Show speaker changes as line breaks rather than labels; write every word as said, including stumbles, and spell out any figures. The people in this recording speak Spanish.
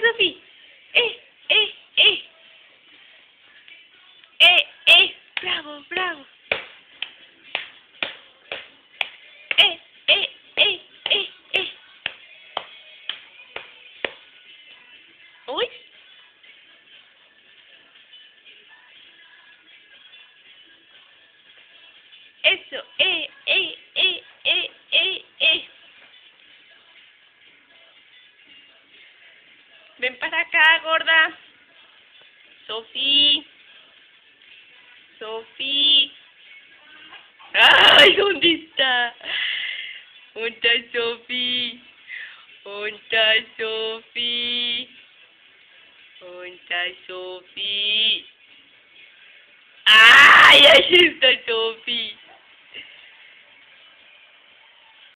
Sofi! ¡Eh, eh, eh! ¡Eh, eh! ¡Bravo, bravo! ¡Eh, eh, eh, eh, eh! ¡Uy! Eso, eh, eh, eh, eh, eh, eh. Ven para acá, gorda. Sofi. Sofi. ¡Ay! ¿Dónde está? ¿Dónde está Sofi? ¿Dónde está Sofi? ¿Dónde está Sofi? ¡Ay! Ahí está Sofi.